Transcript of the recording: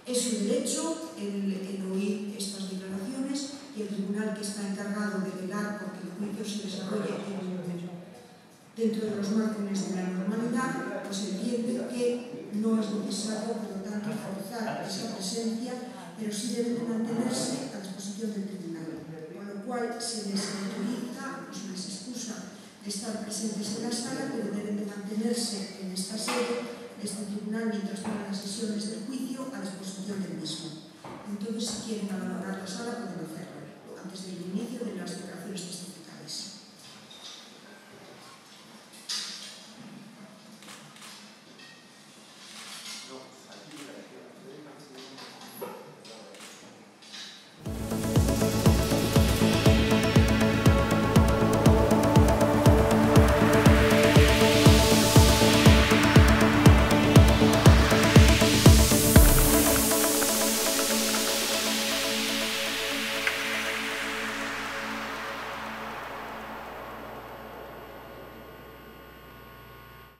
Es su derecho el oír estas declaraciones y el tribunal, que está encargado de velar porque el juicio se desarrolle dentro de los márgenes de la normalidad, pues entiende que no es necesario, por lo tanto, forzar esa presencia, pero sí debe de mantenerse a disposición del tribunal. Con lo cual se les autoriza, se les excusa de estar presentes en la sala, pero deben de mantenerse en esta sede, este tribunal, mientras duran las sesiones del juicio,